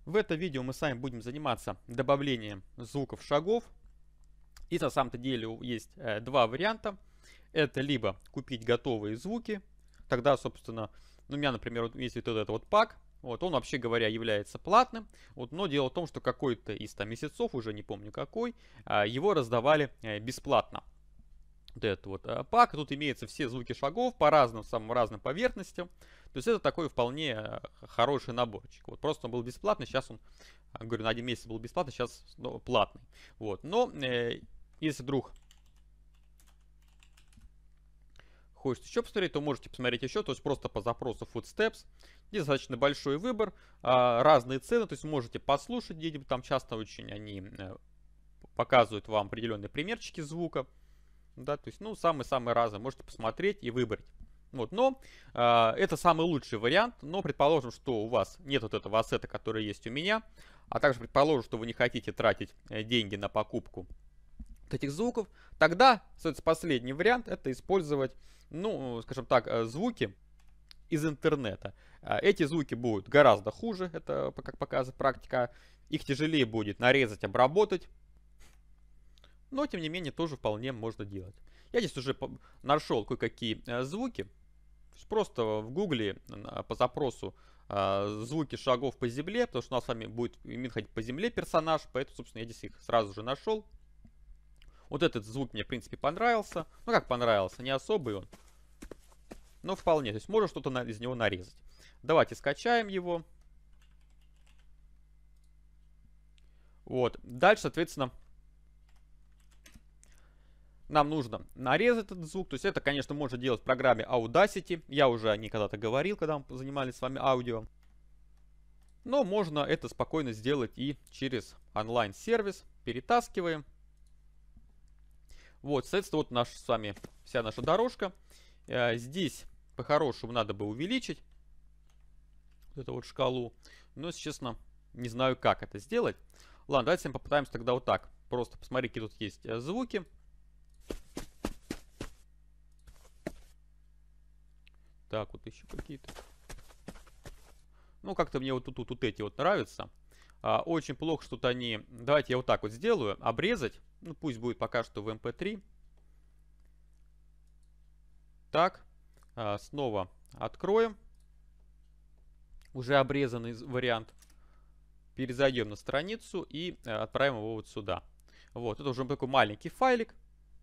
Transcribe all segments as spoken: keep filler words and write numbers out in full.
В этом видео мы с вами будем заниматься добавлением звуков шагов. И на самом-то деле есть э, два варианта. Это либо купить готовые звуки. Тогда, собственно, ну, у меня, например, вот есть вот этот вот пак. Вот, он, вообще говоря, является платным. Вот, но дело в том, что какой-то из там месяцев, уже не помню какой, э, его раздавали э, бесплатно. Вот этот вот э, пак. Тут имеются все звуки шагов по разным, самым разным поверхностям. То есть это такой вполне э, хороший наборчик. Вот просто он был бесплатный, сейчас он, э, говорю, на один месяц был бесплатный, сейчас ну, платный. Вот. Но э, если вдруг хочется еще посмотреть, то можете посмотреть еще, то есть просто по запросу Footsteps. Здесь достаточно большой выбор, а, разные цены, то есть можете послушать где-нибудь, там часто очень они э, показывают вам определенные примерчики звука. Да, то есть, ну, самый-самый разный, можете посмотреть и выбрать. Вот, но э, это самый лучший вариант, но предположим, что у вас нет вот этого ассета, который есть у меня, а также предположим, что вы не хотите тратить э, деньги на покупку этих звуков, тогда, соответственно, последний вариант — это использовать, ну, скажем так, э, звуки из интернета. Э, эти звуки будут гораздо хуже, это, как показывает практика, их тяжелее будет нарезать, обработать, но, тем не менее, тоже вполне можно делать. Я здесь уже нашел кое-какие э, звуки. Просто в гугле э, по запросу э, звуки шагов по земле, потому что у нас с вами будет иметь ходить по земле персонаж, поэтому, собственно, я здесь их сразу же нашел. Вот этот звук мне, в принципе, понравился. Ну, как понравился, не особый он, но вполне. То есть можно что-то из него нарезать. Давайте скачаем его. Вот. Дальше, соответственно, нам нужно нарезать этот звук. То есть это, конечно, можно делать в программе Audacity. Я уже о ней когда-то говорил, когда мы занимались с вами аудио. Но можно это спокойно сделать и через онлайн-сервис. Перетаскиваем. Вот, соответственно, вот наша с вами вся наша дорожка. Здесь по-хорошему надо бы увеличить вот эту вот шкалу. Но, если честно, не знаю, как это сделать. Ладно, давайте попытаемся тогда вот так. Просто посмотри, какие тут есть звуки. Так, вот еще какие-то. Ну, как-то мне вот тут, тут, тут эти вот нравятся. А, очень плохо, что-то они... Давайте я вот так вот сделаю. Обрезать. Ну, пусть будет пока что в эм пэ три. Так. А, снова откроем. Уже обрезанный вариант. Перезайдем на страницу и а, отправим его вот сюда. Вот, это уже такой маленький файлик.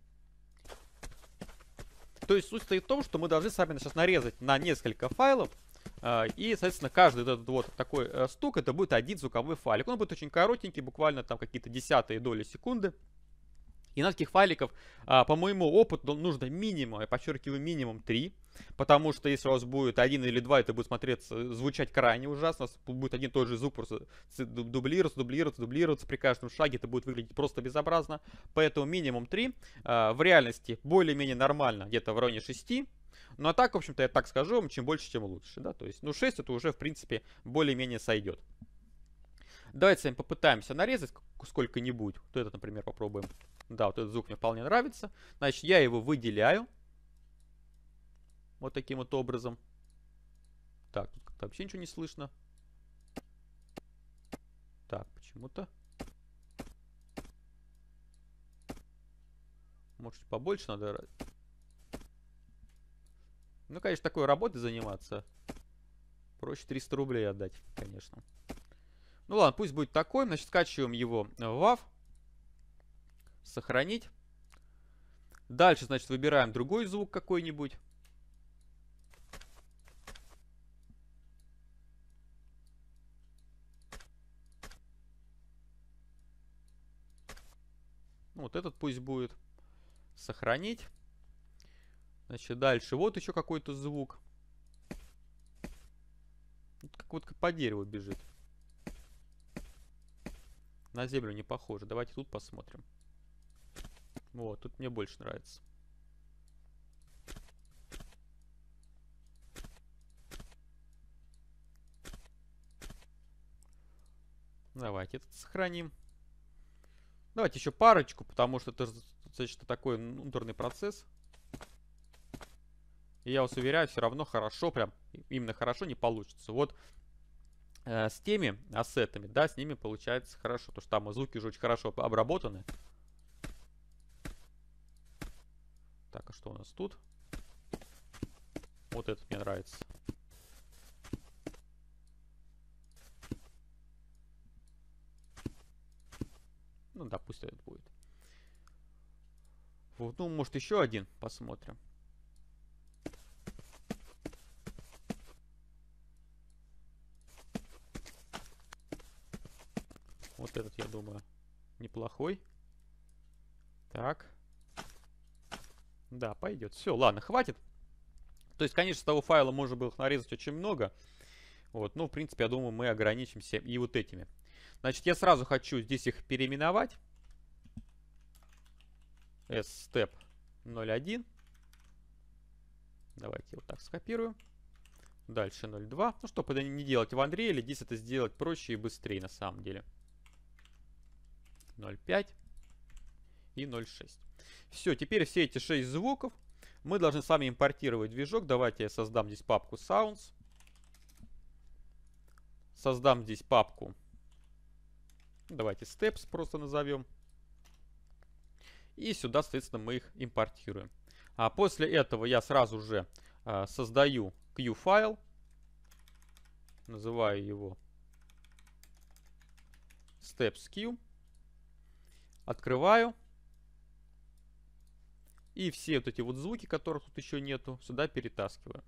То есть суть стоит в том, что мы должны сами сейчас нарезать на несколько файлов. И, соответственно, каждый этот вот такой стук, это будет один звуковой файлик. Он будет очень коротенький, буквально там какие-то десятые доли секунды. И на таких файликов, по моему опыту, нужно минимум, я подчеркиваю, минимум три. Потому что если у вас будет один или два, это будет смотреться, звучать крайне ужасно. У вас будет один и тот же звук просто дублироваться, дублироваться, дублироваться при каждом шаге. Это будет выглядеть просто безобразно. Поэтому минимум три. В реальности более-менее нормально, где-то в районе шести. Ну а так, в общем-то, я так скажу вам, чем больше, тем лучше. Да? То есть, ну шесть это уже, в принципе, более-менее сойдет. Давайте с вами попытаемся нарезать сколько-нибудь. Вот этот, например, попробуем. Да, вот этот звук мне вполне нравится. Значит, я его выделяю. Вот таким вот образом. Так, тут как-то вообще ничего не слышно. Так, почему-то. Может, побольше надо... Ну, конечно, такой работой заниматься. Проще триста рублей отдать, конечно. Ну ладно, пусть будет такой. Значит, скачиваем его в вав. Сохранить. Дальше, значит, выбираем другой звук какой-нибудь. Вот этот пусть будет. Сохранить. Значит, дальше вот еще какой-то звук. Как вот по дереву бежит. На землю не похоже. Давайте тут посмотрим. Вот, тут мне больше нравится. Давайте этот сохраним. Давайте еще парочку, потому что это достаточно такой внутренний процесс. И я вас уверяю, все равно хорошо, прям именно хорошо не получится. Вот э, с теми ассетами, да, с ними получается хорошо, потому что там звуки уже очень хорошо обработаны. Так, а что у нас тут? Вот этот мне нравится. Ну да, пусть этот будет. Вот, ну, может, еще один посмотрим. Вот этот, я думаю, неплохой. Так. Да, пойдет. Все, ладно, хватит. То есть, конечно, с того файла можно было их нарезать очень много. Вот, ну, в принципе, я думаю, мы ограничимся и вот этими. Значит, я сразу хочу здесь их переименовать. S-step ноль один. Давайте вот так скопируем. Дальше ноль два. Ну, чтобы это не делать в Unreal, здесь это сделать проще и быстрее на самом деле. ноль пять и ноль шесть. Все, теперь все эти шесть звуков мы должны с вами импортировать в движок. Давайте я создам здесь папку Sounds. Создам здесь папку. Давайте Steps просто назовем. И сюда, соответственно, мы их импортируем. А после этого я сразу же а, создаю Q-файл. Называю его Steps.Q. Открываю. И все вот эти вот звуки, которых тут еще нету, сюда перетаскиваю.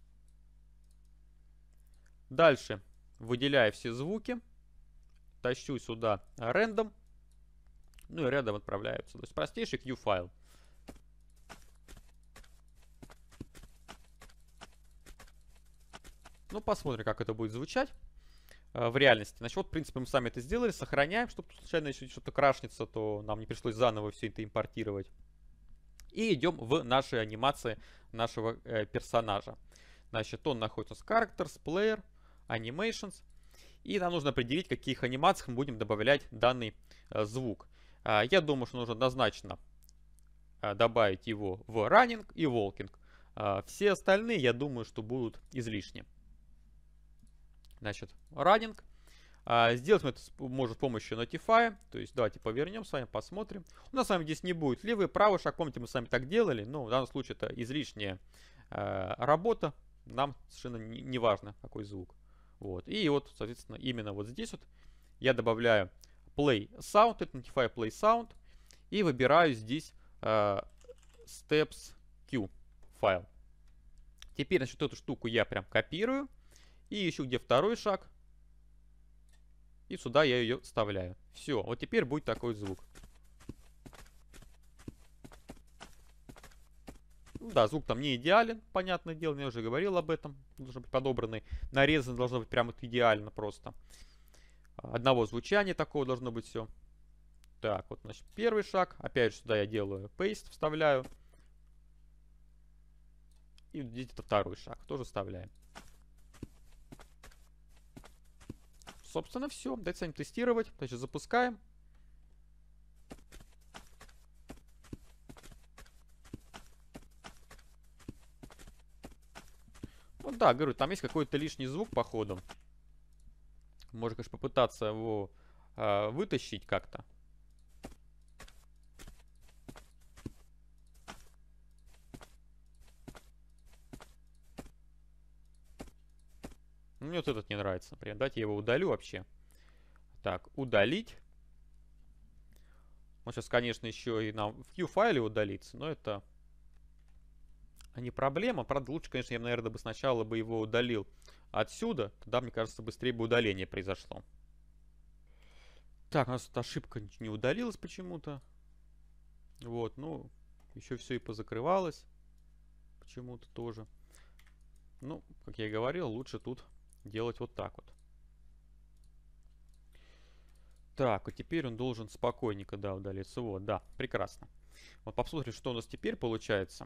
Дальше выделяю все звуки. Тащу сюда рандом. Ну и рядом отправляются. То есть простейший Q-файл. Ну, посмотрим, как это будет звучать э, в реальности. Значит, вот, в принципе, мы сами это сделали. Сохраняем, чтобы случайно еще что-то крашнется, то нам не пришлось заново все это импортировать. И идем в наши анимации нашего э, персонажа. Значит, он находится с Characters, Player, Animations. И нам нужно определить, в каких анимациях мы будем добавлять данный э, звук. Э, я думаю, что нужно однозначно э, добавить его в Running и Walking. Э, все остальные, я думаю, что будут излишни. Значит, Running. Э, сделать мы это может с помощью Notify. То есть давайте повернем с вами, посмотрим. У нас с вами здесь не будет левый, правый шаг. Помните, мы с вами так делали. Но в данном случае это излишняя э, работа. Нам совершенно не, не важно, какой звук. Вот. И вот, соответственно, именно вот здесь вот я добавляю Play Sound, это Notify Play Sound, и выбираю здесь э, Steps Q файл. Теперь, значит, эту штуку я прям копирую, и ищу, где второй шаг, и сюда я ее вставляю. Все, вот теперь будет такой звук. Да, звук там не идеален, понятное дело, я уже говорил об этом. Должен быть подобранный, нарезан должно быть прям идеально просто. Одного звучания такого должно быть все. Так, вот, значит, первый шаг. Опять же, сюда я делаю paste, вставляю. И здесь это второй шаг, тоже вставляем. Собственно, все. Давайте с вами тестировать. Значит, запускаем. Ну да, говорю, там есть какой-то лишний звук, походу. Можно, конечно, попытаться его э, вытащить как-то. Мне вот этот не нравится. Например, давайте я его удалю вообще. Так, удалить. Он сейчас, конечно, еще и нам в Q-файле удалится, но это не проблема. Правда, лучше, конечно, я, наверное, бы сначала бы его удалил отсюда. Тогда, мне кажется, быстрее бы удаление произошло. Так, у нас тут ошибка не удалилась почему-то. Вот, ну, еще все и позакрывалось. Почему-то тоже. Ну, как я и говорил, лучше тут делать вот так вот. Так, а теперь он должен спокойненько, да, удалиться. Вот, да, прекрасно. Вот посмотрим, что у нас теперь получается.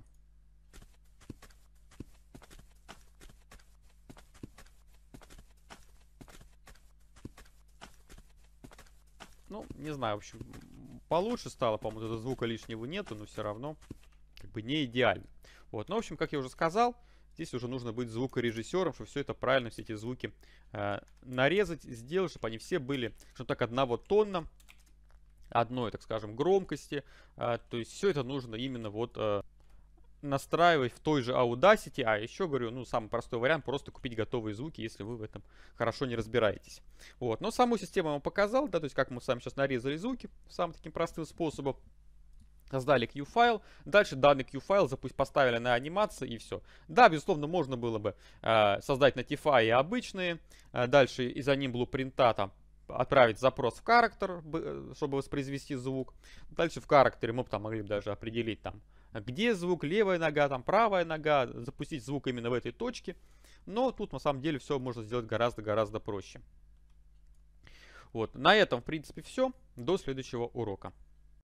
Ну, не знаю, в общем, получше стало, по-моему, этого звука лишнего нету, но все равно как бы не идеально. Вот, ну, в общем, как я уже сказал, Здесь уже нужно быть звукорежиссером, чтобы все это правильно, все эти звуки э, нарезать, сделать, чтобы они все были, что так, одного тона, одной, так скажем, громкости. Э, то есть все это нужно именно вот э, настраивать в той же Audacity. А еще говорю, ну, самый простой вариант, просто купить готовые звуки, если вы в этом хорошо не разбираетесь. Вот. Но саму систему я вам показал, да, то есть как мы с вами сейчас нарезали звуки самым таким простым способом. Создали Q-файл, дальше данный Q-файл запусть поставили на анимации и все. Да, безусловно, можно было бы э, создать Notify обычные, э, дальше из аним блупринта там отправить запрос в character, чтобы воспроизвести звук. Дальше в character мы бы там могли бы даже определить там, где звук, левая нога, там правая нога, запустить звук именно в этой точке. Но тут на самом деле все можно сделать гораздо-гораздо проще. Вот, на этом в принципе все. До следующего урока.